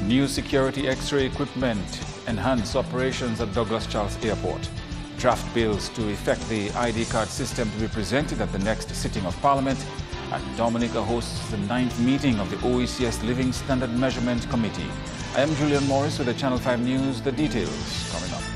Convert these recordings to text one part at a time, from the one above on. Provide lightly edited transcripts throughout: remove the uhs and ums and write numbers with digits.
New security X-ray equipment enhance operations at Douglas Charles Airport. Draft bills to effect the ID card system to be presented at the next sitting of Parliament. And Dominica hosts the 9th meeting of the OECS Living Standard Measurement Committee. I am Julian Morris with the Channel 5 News. The details coming up.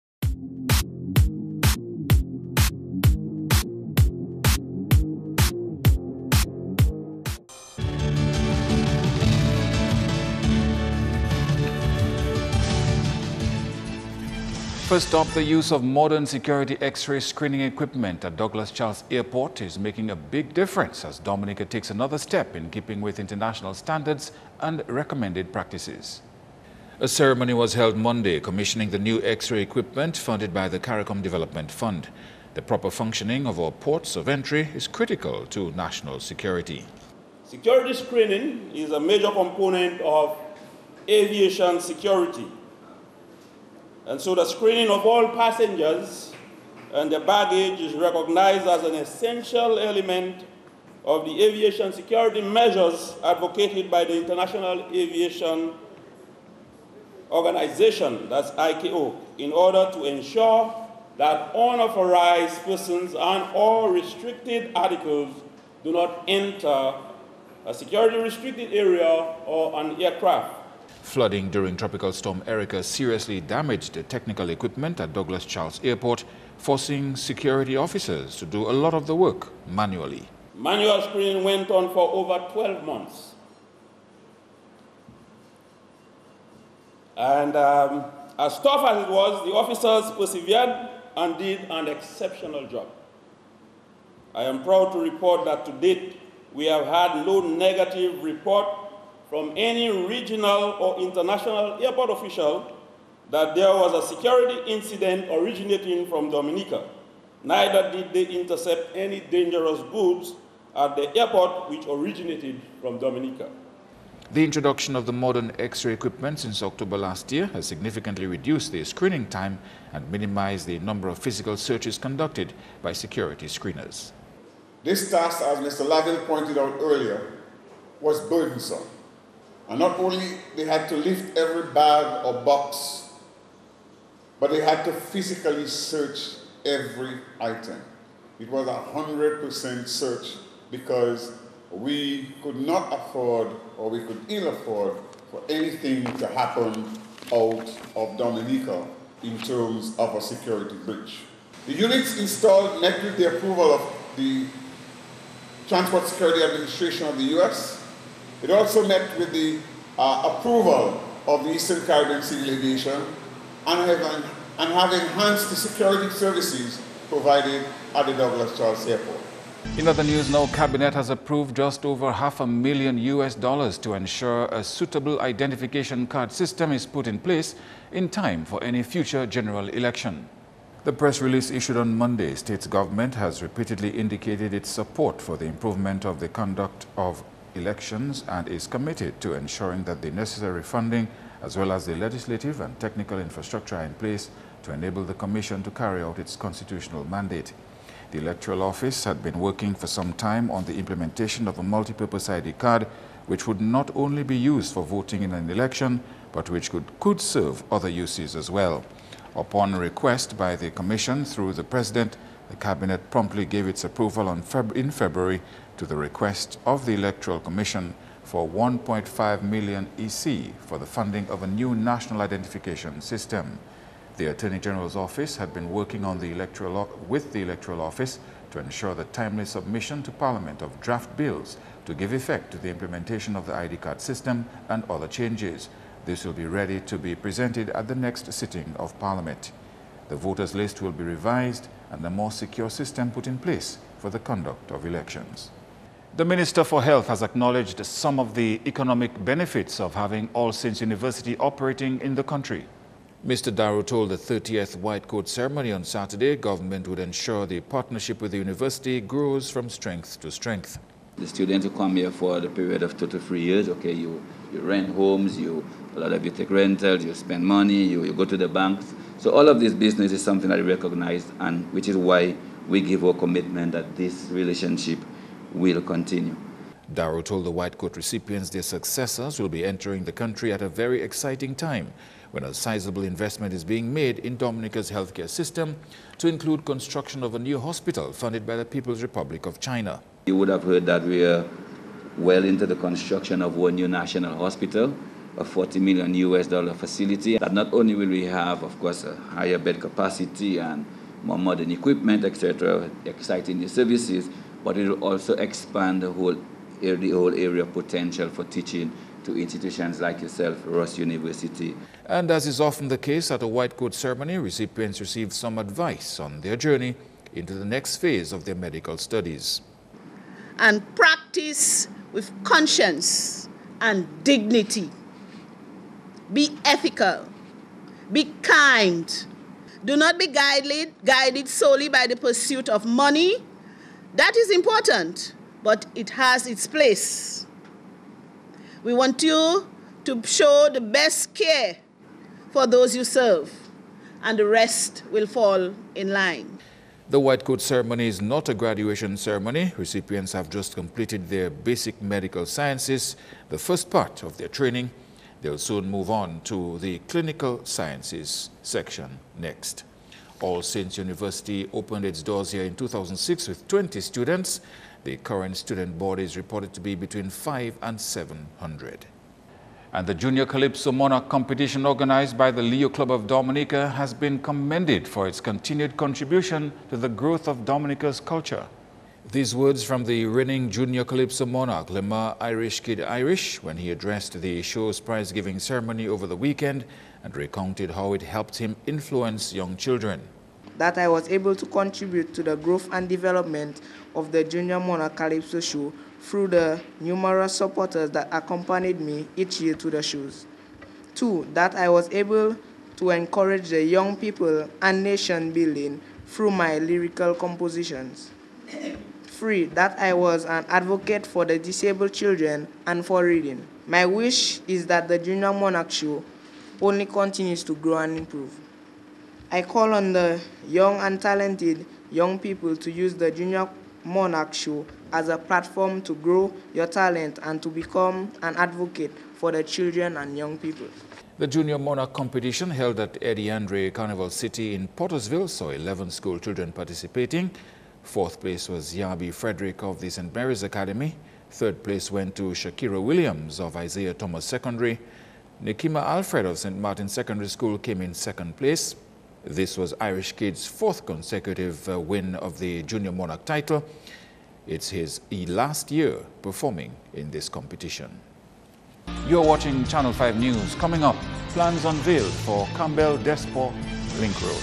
First up, the use of modern security X-ray screening equipment at Douglas Charles Airport is making a big difference as Dominica takes another step in keeping with international standards and recommended practices. A ceremony was held Monday commissioning the new X-ray equipment funded by the CARICOM Development Fund. The proper functioning of our ports of entry is critical to national security. Security screening is a major component of aviation security. And so the screening of all passengers and their baggage is recognized as an essential element of the aviation security measures advocated by the International Aviation Organization, that's ICAO, in order to ensure that unauthorized persons and/or restricted articles do not enter a security restricted area or an aircraft. Flooding during Tropical Storm Erica seriously damaged the technical equipment at Douglas Charles Airport, forcing security officers to do a lot of the work manually. Manual screening went on for over 12 months. And as tough as it was, the officers persevered and did an exceptional job. I am proud to report that to date, we have had no negative report from any regional or international airport official that there was a security incident originating from Dominica. Neither did they intercept any dangerous goods at the airport which originated from Dominica. The introduction of the modern X-ray equipment since October last year has significantly reduced the screening time and minimized the number of physical searches conducted by security screeners. This task, as Mr. Lavin pointed out earlier, was burdensome. And not only they had to lift every bag or box, but they had to physically search every item. It was 100% search because we could not afford, or we could ill afford, for anything to happen out of Dominica in terms of a security breach. The units installed met with the approval of the Transport Security Administration of the U.S. It also met with the approval of the Eastern Caribbean Civil Aviation and have enhanced the security services provided at the Douglas Charles Airport. In other news now, Cabinet has approved just over $500,000 to ensure a suitable identification card system is put in place in time for any future general election. The press release issued on Monday states government has repeatedly indicated its support for the improvement of the conduct of elections and is committed to ensuring that the necessary funding as well as the legislative and technical infrastructure are in place to enable the Commission to carry out its constitutional mandate. The Electoral Office had been working for some time on the implementation of a multi-purpose ID card which would not only be used for voting in an election but which could serve other uses as well. Upon request by the Commission through the President, the Cabinet promptly gave its approval in February to the request of the Electoral Commission for 1.5 million EC for the funding of a new national identification system. The Attorney General's office had been working on with the Electoral Office to ensure the timely submission to Parliament of draft bills to give effect to the implementation of the ID card system and other changes. This will be ready to be presented at the next sitting of Parliament. The voters' list will be revised and a more secure system put in place for the conduct of elections. The Minister for Health has acknowledged some of the economic benefits of having All Saints University operating in the country. Mr. Darrow told the 30th White Coat ceremony on Saturday government would ensure the partnership with the university grows from strength to strength. The students who come here for the period of 2 to 3 years, okay, you rent homes, a lot of you take rentals, you spend money, you go to the banks. So all of this business is something that we recognize, and which is why we give our commitment that this relationship will continue. Darrow told the White Coat recipients their successors will be entering the country at a very exciting time when a sizable investment is being made in Dominica's healthcare system to include construction of a new hospital funded by the People's Republic of China. You would have heard that we are well into the construction of one new national hospital, a $40 million facility. That not only will we have, of course, a higher bed capacity and more modern equipment, etc., exciting new services, but it will also expand the whole area of potential for teaching to institutions like yourself, Ross University. And as is often the case at a White Coat ceremony, recipients receive some advice on their journey into the next phase of their medical studies. And practice with conscience and dignity. Be ethical. Be kind. Do not be guided solely by the pursuit of money. That is important, but it has its place. We want you to show the best care for those you serve, and the rest will fall in line. The White Coat ceremony is not a graduation ceremony. Recipients have just completed their basic medical sciences, the first part of their training. They'll soon move on to the clinical sciences section next. All Saints University opened its doors here in 2006 with 20 students. The current student body is reported to be between 500 and 700. And the Junior Calypso Monarch competition organized by the Leo Club of Dominica has been commended for its continued contribution to the growth of Dominica's culture. These words from the reigning Junior Calypso Monarch, Lemar Irish Kid Irish, when he addressed the show's prize-giving ceremony over the weekend and recounted how it helped him influence young children. That I was able to contribute to the growth and development of the Junior Monarch Calypso show through the numerous supporters that accompanied me each year to the shows. 2, that I was able to encourage the young people and nation building through my lyrical compositions. 3, that I was an advocate for the disabled children and for reading. My wish is that the Junior Monarch show only continues to grow and improve. I call on the young and talented young people to use the Junior Monarch show as a platform to grow your talent and to become an advocate for the children and young people. The Junior Monarch competition held at Eddie Andre Carnival City in Pottersville saw 11 school children participating. 4th place was Yabi Frederick of the St. Mary's Academy. 3rd place went to Shakira Williams of Isaiah Thomas Secondary. Nikima Alfred of St. Martin Secondary School came in 2nd place. This was Irish Kid's 4th consecutive win of the Junior Monarch title. It's his last year performing in this competition. You're watching Channel 5 News. Coming up, plans unveiled for Campbell Despot Link Road.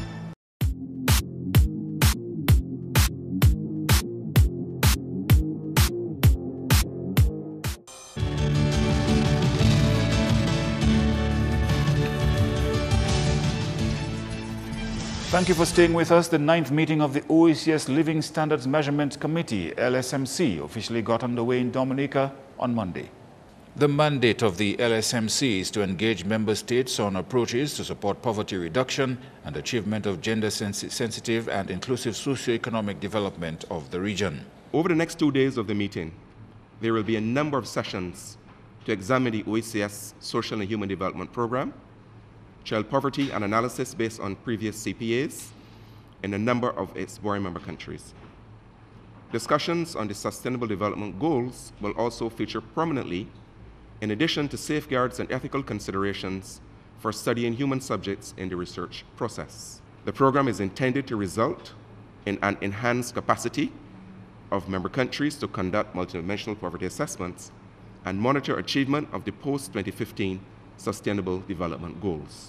Thank you for staying with us. The 9th meeting of the OECS Living Standards Measurement Committee, LSMC, officially got underway in Dominica on Monday. The mandate of the LSMC is to engage member states on approaches to support poverty reduction and achievement of gender-sensitive and inclusive socioeconomic development of the region. Over the next 2 days of the meeting, there will be a number of sessions to examine the OECS Social and Human Development Program, child poverty and analysis based on previous CPAs in a number of its board member countries. Discussions on the Sustainable Development Goals will also feature prominently, in addition to safeguards and ethical considerations for studying human subjects in the research process. The program is intended to result in an enhanced capacity of member countries to conduct multidimensional poverty assessments and monitor achievement of the post-2015 Sustainable Development Goals.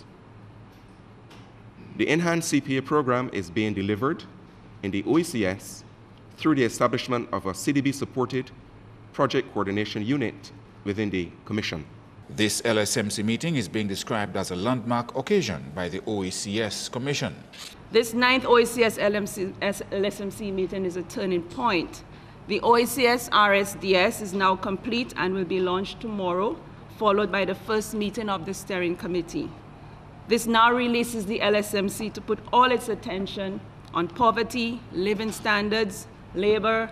The enhanced CPA program is being delivered in the OECS through the establishment of a CDB-supported project coordination unit within the Commission. This LSMC meeting is being described as a landmark occasion by the OECS Commission. This 9th OECS LSMC meeting is a turning point. The OECS RSDS is now complete and will be launched tomorrow, followed by the first meeting of the steering committee. This now releases the LSMC to put all its attention on poverty, living standards, labor,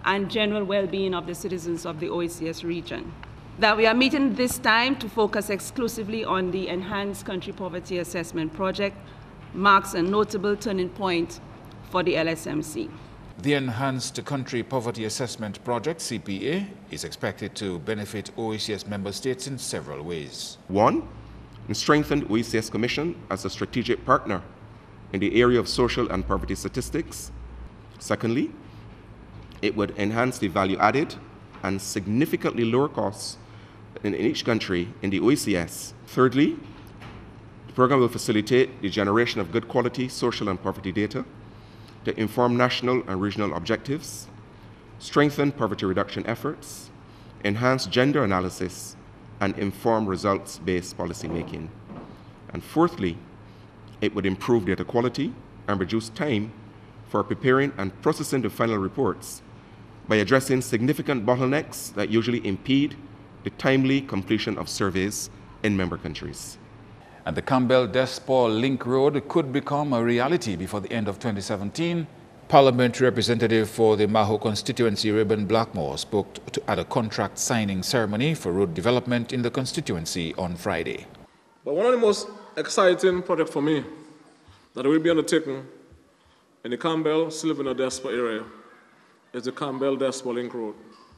and general well-being of the citizens of the OECS region. That we are meeting this time to focus exclusively on the Enhanced Country Poverty Assessment Project marks a notable turning point for the LSMC. The Enhanced Country Poverty Assessment Project, CPA, is expected to benefit OECS member states in several ways. 1, strengthen OECS Commission as a strategic partner in the area of social and poverty statistics. Secondly, it would enhance the value added and significantly lower costs in each country in the OECS. Thirdly, the program will facilitate the generation of good quality social and poverty data to inform national and regional objectives, strengthen poverty reduction efforts, enhance gender analysis, and inform results-based policymaking. And fourthly, it would improve data quality and reduce time for preparing and processing the final reports by addressing significant bottlenecks that usually impede the timely completion of surveys in member countries. And the Campbell-Desport Link Road could become a reality before the end of 2017. Parliamentary representative for the Maho constituency, Reuben Blackmore, spoke at a contract signing ceremony for road development in the constituency on Friday. But one of the most exciting projects for me that will be undertaken in the Campbell-Sylvania-Desport area is the Campbell-Desport Link Road,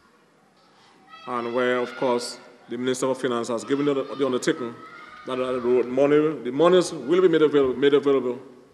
and where, of course, the Minister of Finance has given the undertaking that the monies will be made available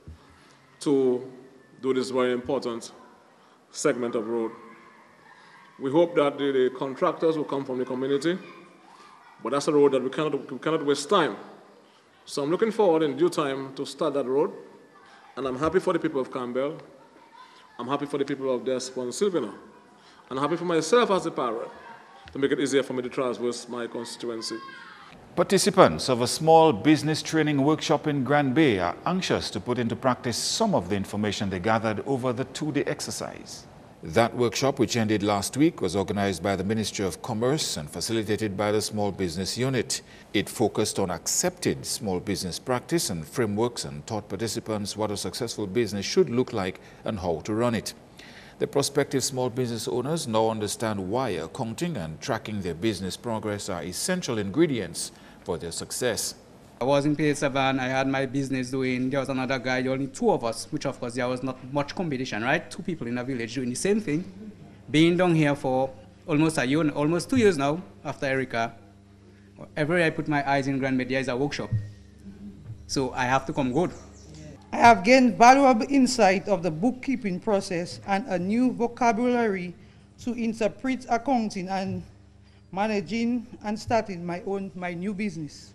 to do this very important segment of road. We hope that the contractors will come from the community, but that's a road that we cannot waste time. So I'm looking forward in due time to start that road, and I'm happy for the people of Campbell, I'm happy for the people of Desport and Sylvania, and I'm happy for myself as a parent to make it easier for me to traverse my constituency. Participants of a small business training workshop in Grand Bay are anxious to put into practice some of the information they gathered over the two-day exercise. That workshop, which ended last week, was organized by the Ministry of Commerce and facilitated by the Small Business Unit. It focused on accepted small business practice and frameworks and taught participants what a successful business should look like and how to run it. The prospective small business owners now understand why accounting and tracking their business progress are essential ingredients for their success. I was in PA7, I had my business doing, there was another guy, only two of us, which of course there was not much competition, right? Two people in a village doing the same thing. Being down here for almost a year, almost 2 years now, after Erica. Everywhere I put my eyes in Grand Bay, there is a workshop. So I have to come good. I have gained valuable insight of the bookkeeping process and a new vocabulary to interpret accounting and managing and starting my new business.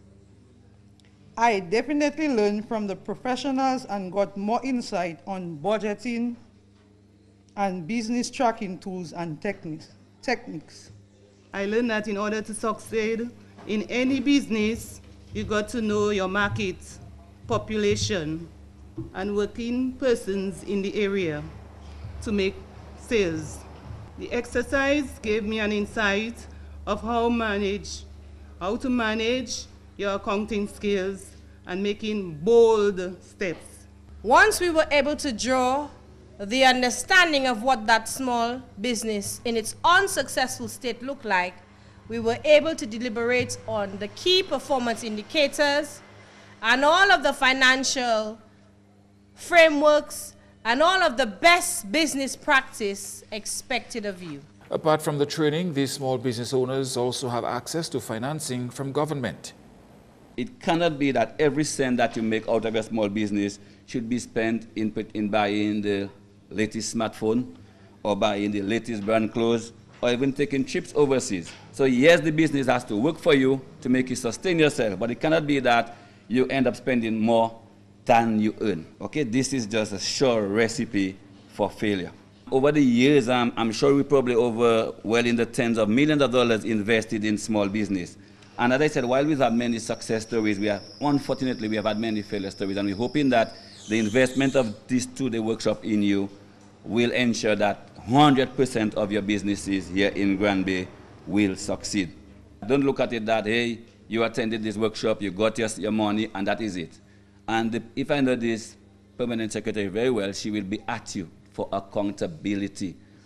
I definitely learned from the professionals and got more insight on budgeting and business tracking tools and techniques. I learned that in order to succeed in any business, you got to know your market, population, and working persons in the area to make sales. The exercise gave me an insight of how to manage your accounting skills and making bold steps. Once we were able to draw the understanding of what that small business in its unsuccessful state looked like, we were able to deliberate on the key performance indicators and all of the financial frameworks and all of the best business practice expected of you. Apart from the training, these small business owners also have access to financing from government. It cannot be that every cent that you make out of your small business should be spent in buying the latest smartphone or buying the latest brand clothes or even taking trips overseas. So yes, the business has to work for you to make you sustain yourself, but it cannot be that you end up spending more than you earn. Okay, this is just a sure recipe for failure. Over the years, I'm sure we probably well in the tens of millions of dollars invested in small business. And as I said, while we've had many success stories, unfortunately, we have had many failure stories, and we're hoping that the investment of this two-day workshop in you will ensure that 100% of your businesses here in Grand Bay will succeed. Don't look at it that, hey, you attended this workshop, you got your money, and that is it. And if I know this permanent secretary very well, she will be at you for accountability.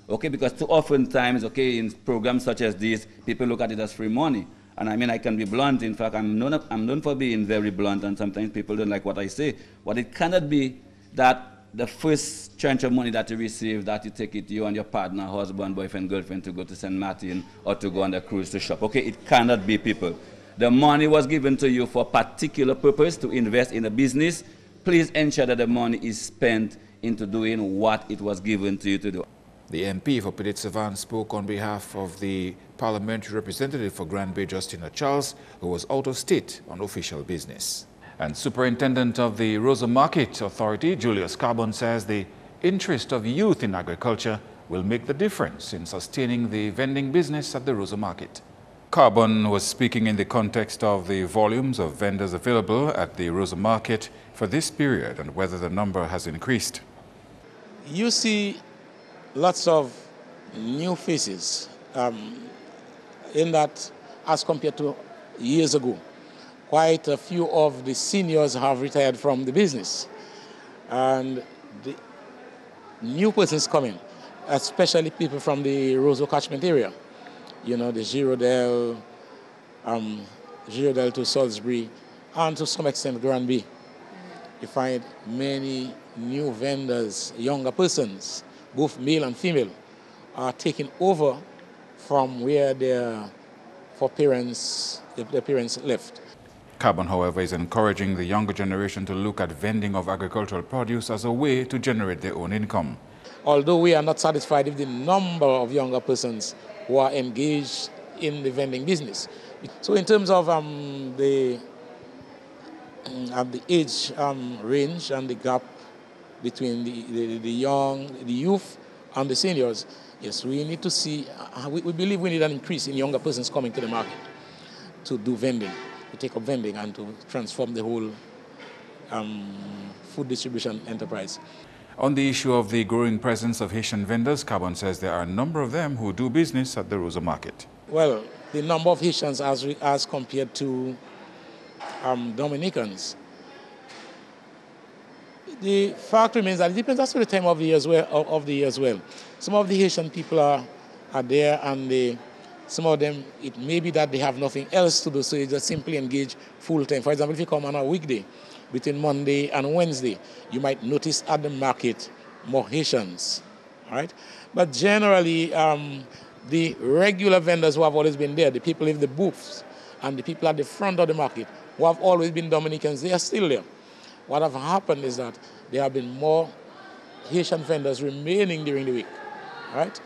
Okay, because too often times, okay, in programs such as these, people look at it as free money. And I mean, I can be blunt. In fact, I'm known for being very blunt, and sometimes people don't like what I say. But it cannot be that the first tranche of money that you receive, that you take it, you and your partner, husband, boyfriend, girlfriend, to go to St. Martin or to go on the cruise to shop. Okay, it cannot be, people. The money was given to you for a particular purpose, to invest in a business. Please ensure that the money is spent into doing what it was given to you to do. The MP for Petite-Savanne spoke on behalf of the parliamentary representative for Grand Bay, Justina Charles, who was out of state on official business. And Superintendent of the Rosa Market Authority, Julius Carbon, says the interest of youth in agriculture will make the difference in sustaining the vending business at the Rosa Market. Carbon was speaking in the context of the volumes of vendors available at the Rosa Market for this period and whether the number has increased. You see lots of new faces in that as compared to years ago. Quite a few of the seniors have retired from the business. And the new persons coming, especially people from the Roseau catchment area. You know, the Girondelle to Salisbury, and to some extent Grand Bay. You find many new vendors, younger persons, both male and female, are taking over from where their parents left. Carbon, however, is encouraging the younger generation to look at vending of agricultural produce as a way to generate their own income. Although we are not satisfied with the number of younger persons who are engaged in the vending business. So in terms of the age range and the gap between the youth and the seniors, yes, we need to see, we believe we need an increase in younger persons coming to the market to do vending, to take up vending and to transform the whole food distribution enterprise. On the issue of the growing presence of Haitian vendors, Carbon says there are a number of them who do business at the Rosa Market. Well, the number of Haitians as compared to Dominicans, the fact remains that it depends also the time of the year as well. Some of the Haitian people are there, and some of them, it may be that they have nothing else to do, so they just simply engage full time. For example, if you come on a weekday, between Monday and Wednesday, you might notice at the market more Haitians, all right? But generally, the regular vendors who have always been there, the people in the booths and the people at the front of the market who have always been Dominicans, they are still there. What have happened is that there have been more Haitian vendors remaining during the week, right?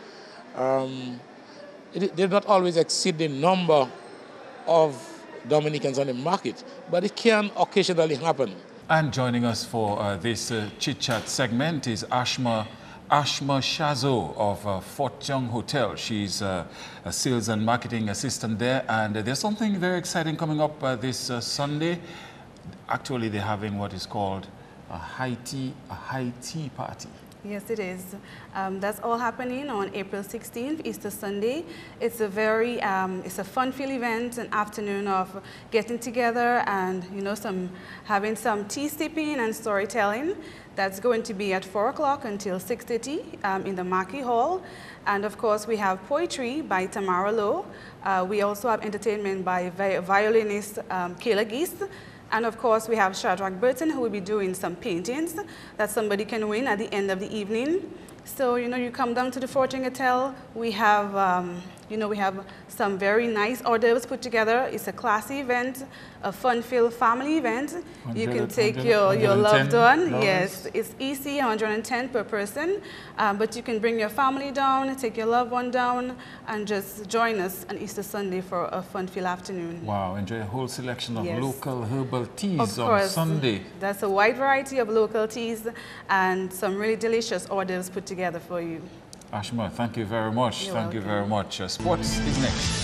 They do not always exceed the number of Dominicans on the market, but it can occasionally happen. And joining us for this chit-chat segment is Ashma Shazo of Fort Young Hotel. She's a sales and marketing assistant there, and there's something very exciting coming up this Sunday. Actually, they're having what is called a high tea party. Yes, it is. That's all happening on April 16th, Easter Sunday. It's a very, it's a fun-filled event, an afternoon of getting together and, you know, having some tea sipping and storytelling. That's going to be at 4 o'clock until 6:30 in the Mackey Hall. And of course, we have poetry by Tamara Lowe. We also have entertainment by violinist Kayla Geese. And of course, we have Shadrach Burton, who will be doing some paintings that somebody can win at the end of the evening. So, you know, you come down to the Fort Young Hotel, we have, you know, we have some very nice hors d'oeuvres put together. It's a classy event, a fun-filled family event. You can take your loved one. Yes, it's easy, 110 per person. But you can bring your family down, take your loved one down, and just join us on Easter Sunday for a fun-filled afternoon. Wow, enjoy a whole selection of local herbal teas of course, on Sunday. That's a wide variety of local teas and some really delicious hors d'oeuvres put together for you. Ashma, thank you very much. Thank you very much. Sports is next.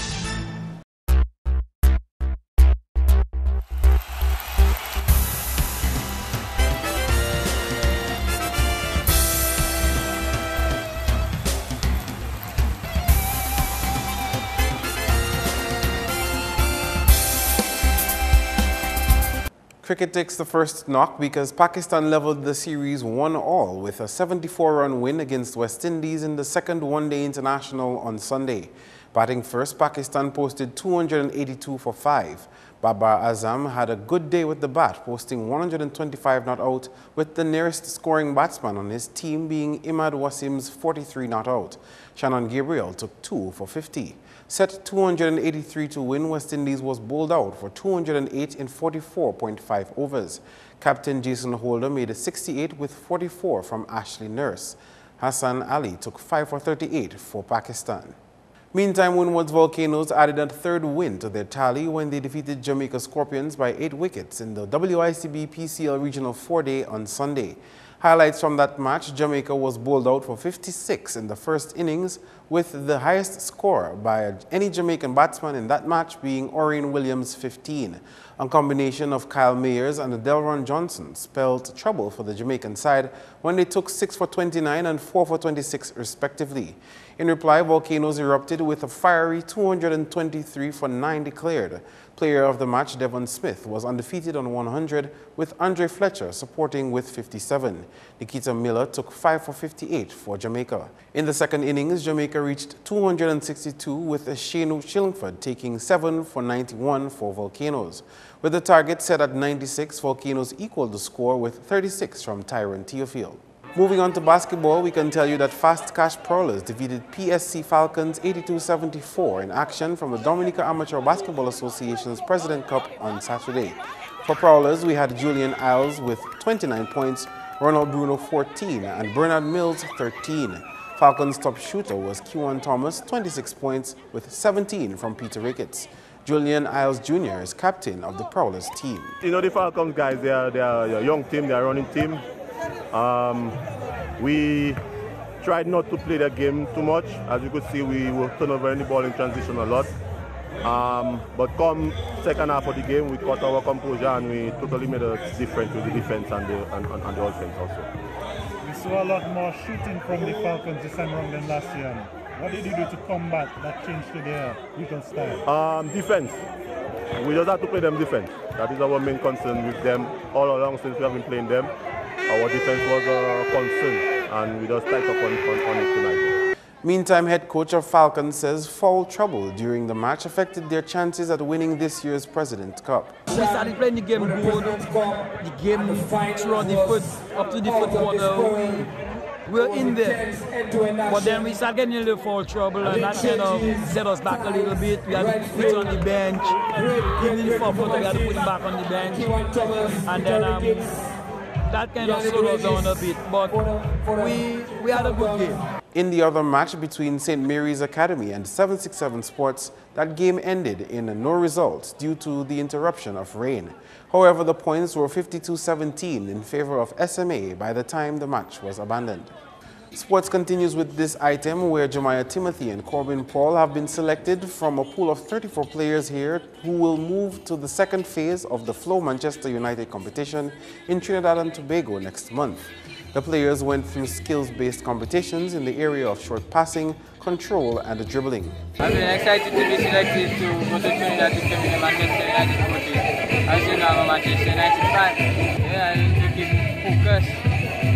Cricket takes the first knock because Pakistan leveled the series 1-1 with a 74-run win against West Indies in the second one-day international on Sunday. Batting first, Pakistan posted 282 for 5. Babar Azam had a good day with the bat, posting 125 not out, with the nearest scoring batsman on his team being Imad Wasim's 43 not out. Shannon Gabriel took 2 for 50. Set 283 to win, West Indies was bowled out for 208 in 44.5 overs. Captain Jason Holder made a 68 with 44 from Ashley Nurse. Hassan Ali took 5 for 38 for Pakistan. Meantime, Windward's Volcanoes added a third win to their tally when they defeated Jamaica Scorpions by 8 wickets in the WICB PCL Regional 4-Day on Sunday. Highlights from that match: Jamaica was bowled out for 56 in the first innings, with the highest score by any Jamaican batsman in that match being Orien Williams' 15. A combination of Kyle Mayers and Delron Johnson spelled trouble for the Jamaican side when they took 6 for 29 and 4 for 26 respectively. In reply, Volcanoes erupted with a fiery 223 for 9 declared. Player of the match Devon Smith was undefeated on 100, with Andre Fletcher supporting with 57. Nikita Miller took 5 for 58 for Jamaica. In the second innings, Jamaica reached 262 with Shane Shillingford taking 7 for 91 for Volcanoes. With the target set at 96, Volcanoes equaled the score with 36 from Tyron Theophile. Moving on to basketball, we can tell you that Fast Cash Prowlers defeated PSC Falcons 82-74 in action from the Dominica Amateur Basketball Association's President Cup on Saturday. For Prowlers, we had Julian Isles with 29 points, Ronald Bruno 14, and Bernard Mills 13. Falcons' top shooter was Kewan Thomas, 26 points, with 17 from Peter Ricketts. Julian Isles Jr. is captain of the Prowlers team. You know, the Falcons guys, they are a young team, they are a running team. We tried not to play the game too much. As you could see, we will turn over any ball in transition a lot. But come second half of the game, we caught our composure and we totally made a difference with the defense and the offense also. We saw a lot more shooting from the Falcons this time around than last year. What did you do to combat that change to their weaker style? Defense. We just have to play them defense. That is our main concern with them all along since we have been playing them. Our defense was a concern, and we just tied up on it tonight. Meantime, head coach of Falcons says foul trouble during the match affected their chances at winning this year's President Cup. We started playing the game good. The game throughout the foot, up to the foot quarter, we were in there. But then we started getting a little foul trouble, and that kind of set us back a little bit. We had to put it on the bench. Even in the fourth quarter, we had to put it back on the bench. And then that kind of slowed us down a bit, but we had a good game. In the other match between St. Mary's Academy and 767 Sports, that game ended in no results due to the interruption of rain. However, the points were 52-17 in favor of SMA by the time the match was abandoned. Sports continues with this item where Jemiah Timothy and Corbin Paul have been selected from a pool of 34 players here who will move to the second phase of the Flow Manchester United competition in Trinidad and Tobago next month. The players went through skills-based competitions in the area of short passing, control and dribbling. I've been excited to be selected to go to Trinidad to compete in the Manchester United competition. As you know, I'm a Manchester United fan. Yeah, I need to keep focused.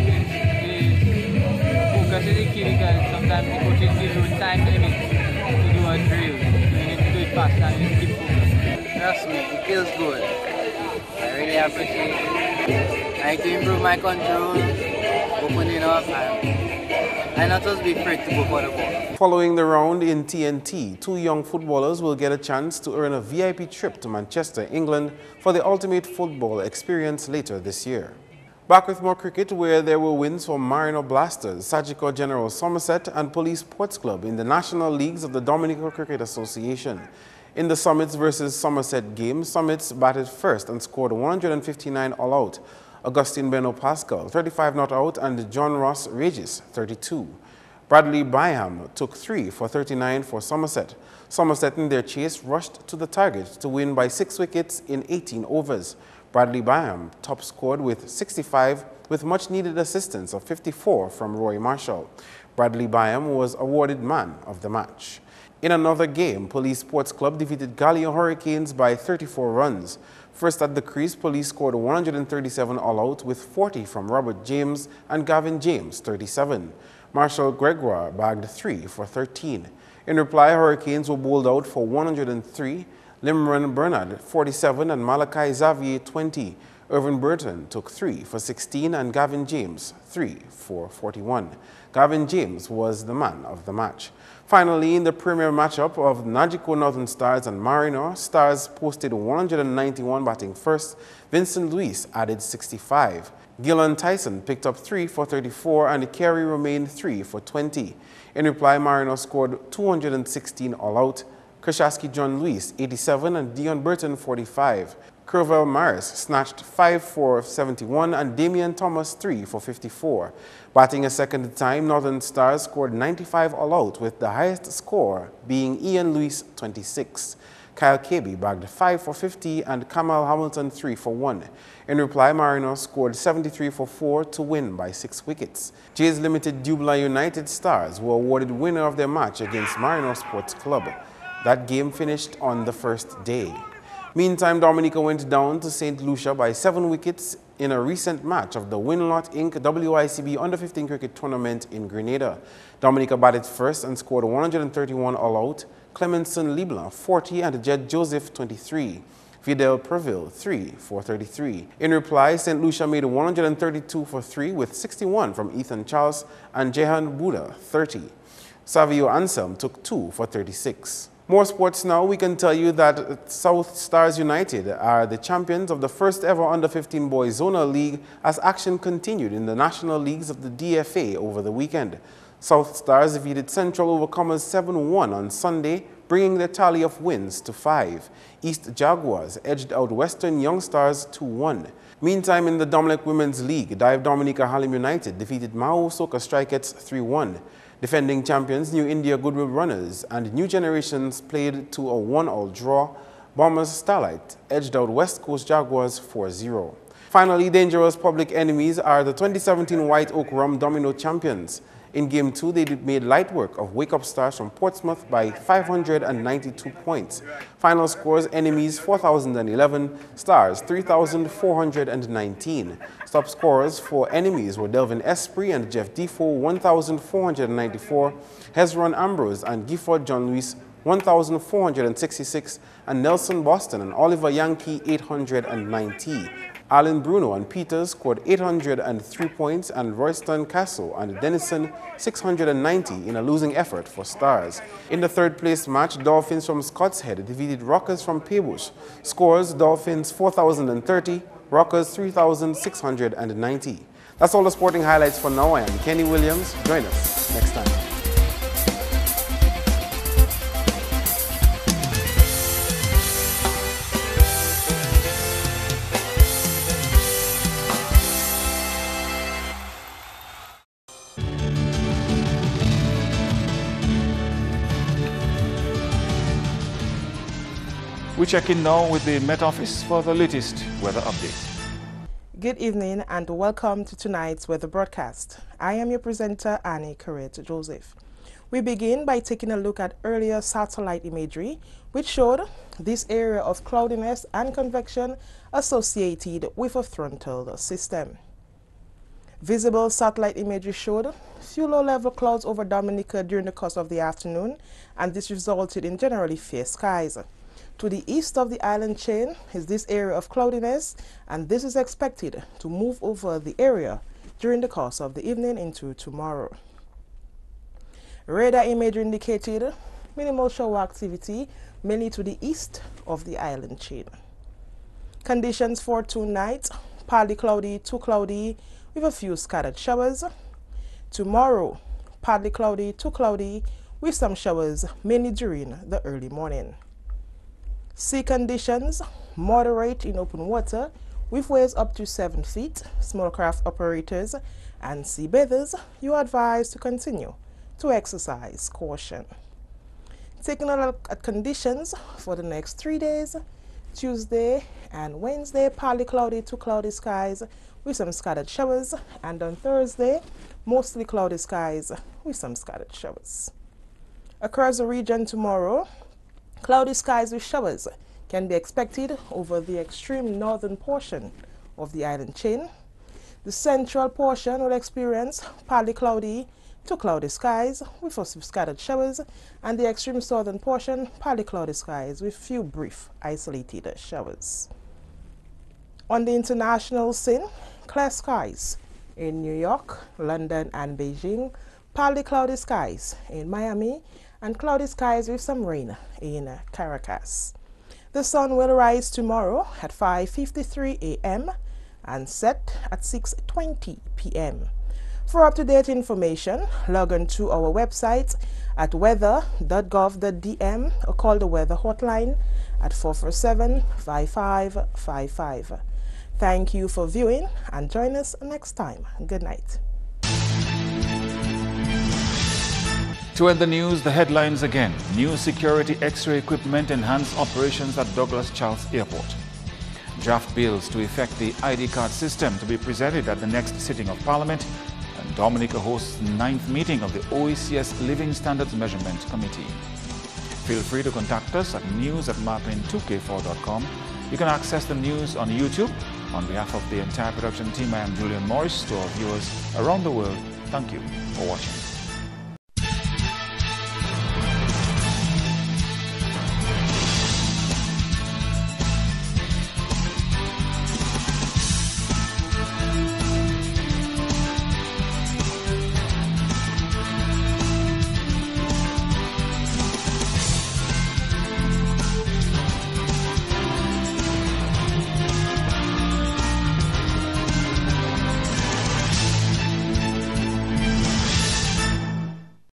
Focus is the key because sometimes the coaches give you time limit to do a drill. You need to do it fast and you need to keep focused. Trust me, it feels good. I really appreciate it. I need to improve my control, opening up, and not just be afraid to go for the ball. Following the round in TNT, 2 young footballers will get a chance to earn a VIP trip to Manchester, England for the ultimate football experience later this year. Back with more cricket, where there were wins for Marino Blasters, Sagicor General Somerset and Police Sports Club in the National Leagues of the Dominica Cricket Association. In the Summits versus Somerset game, Summits batted first and scored 159 all out. Augustine Beno Pascal, 35 not out, and John Ross Regis, 32. Bradley Byham took 3 for 39 for Somerset. Somerset in their chase rushed to the target to win by 6 wickets in 18 overs. Bradley Byham top scored with 65 with much needed assistance of 54 from Roy Marshall. Bradley Byham was awarded man of the match. In another game, Police Sports Club defeated Gallia Hurricanes by 34 runs. First at the crease, Police scored 137 all-out with 40 from Robert James and Gavin James, 37. Marshall Gregoire bagged 3 for 13. In reply, Hurricanes were bowled out for 103, Limran Bernard, 47, and Malachi Xavier, 20. Irvin Burton took 3 for 16 and Gavin James 3 for 41. Gavin James was the man of the match. Finally, in the premier matchup of Nagico Northern Stars and Marino, Stars posted 191 batting first. Vincent Luis added 65. Gillan Tyson picked up 3 for 34 and Kerry remained 3 for 20. In reply, Marino scored 216 all out. Krzyzewski John Luis 87 and Dion Burton 45. Curvel Maris snatched 5 for 71 and Damian Thomas 3 for 54. Batting a second time, Northern Stars scored 95 all out with the highest score being Ian Lewis 26. Kyle Cabey bagged 5 for 50 and Kamal Hamilton 3 for 1. In reply, Marino scored 73 for 4 to win by 6 wickets. Jays Limited Dubla United Stars were awarded winner of their match against Marino Sports Club. That game finished on the first day. Meantime, Dominica went down to St. Lucia by 7 wickets in a recent match of the Winlot Inc. WICB Under-15 Cricket Tournament in Grenada. Dominica batted first and scored 131 all out. Clemenson Leblanc 40 and Jed Joseph 23. Vidal Preville 3 for 33. In reply, St. Lucia made 132 for 3 with 61 from Ethan Charles and Jehan Buddha 30. Savio Anselm took 2 for 36. More sports now. We can tell you that South Stars United are the champions of the first ever Under-15 Boys Zonal League as action continued in the national leagues of the DFA over the weekend. South Stars defeated Central Overcomers 7-1 on Sunday, bringing their tally of wins to 5. East Jaguars edged out Western Young Stars 2-1. Meantime, in the Dominic Women's League, Dive Dominica Harlem United defeated Mao Soka Strikettes 3-1. Defending champions New India Goodwill Runners and New Generations played to a 1-all draw. Bombers Starlight edged out West Coast Jaguars 4-0. Finally, Dangerous Public Enemies are the 2017 White Oak Rum Domino champions. In Game 2, they made light work of Wake Up Stars from Portsmouth by 592 points. Final scores: Enemies 4,011, Stars 3,419. Top scorers for Enemies were Delvin Esprit and Jeff Defoe 1,494, Hezron Ambrose and Gifford John Lewis 1,466, and Nelson Boston and Oliver Yankee 890. Alan Bruno and Peters scored 803 points and Royston Castle and Denison 690 in a losing effort for Stars. In the third place match, Dolphins from Scott's Head defeated Rockers from Paybush. Scores: Dolphins 4,030, Rockers 3,690. That's all the sporting highlights for now. I am Kenny Williams. Join us next time. We check in now with the Met Office for the latest weather update. Good evening and welcome to tonight's weather broadcast. I am your presenter, Annie Corrette Joseph. We begin by taking a look at earlier satellite imagery, which showed this area of cloudiness and convection associated with a frontal system. Visible satellite imagery showed few low-level clouds over Dominica during the course of the afternoon, and this resulted in generally fair skies. To the east of the island chain is this area of cloudiness, and this is expected to move over the area during the course of the evening into tomorrow. Radar imagery indicated minimal shower activity mainly to the east of the island chain. Conditions for tonight: partly cloudy to cloudy with a few scattered showers. Tomorrow, partly cloudy to cloudy with some showers mainly during the early morning. Sea conditions: moderate in open water with waves up to 7 feet. Small craft operators and sea bathers, you are advised to continue to exercise caution. Taking a look at conditions for the next 3 days: Tuesday and Wednesday, partly cloudy to cloudy skies with some scattered showers, and on Thursday, mostly cloudy skies with some scattered showers. Across the region tomorrow, cloudy skies with showers can be expected over the extreme northern portion of the island chain. The central portion will experience partly cloudy to cloudy skies with a few scattered showers, and the extreme southern portion partly cloudy skies with few brief isolated showers. On the international scene, clear skies in New York, London and Beijing, partly cloudy skies in Miami, and cloudy skies with some rain in Caracas. The sun will rise tomorrow at 5:53 a.m. and set at 6:20 p.m. For up-to-date information, log on to our website at weather.gov.dm or call the weather hotline at 447-5555. Thank you for viewing and join us next time. Good night. To end the news, the headlines again. New security X-ray equipment enhance operations at Douglas Charles Airport. Draft bills to effect the ID card system to be presented at the next sitting of Parliament. And Dominica hosts the 9th meeting of the OECS Living Standards Measurement Committee. Feel free to contact us at news@marklin2k4.com. You can access the news on YouTube. On behalf of the entire production team, I am Julian Morris. To our viewers around the world, thank you for watching.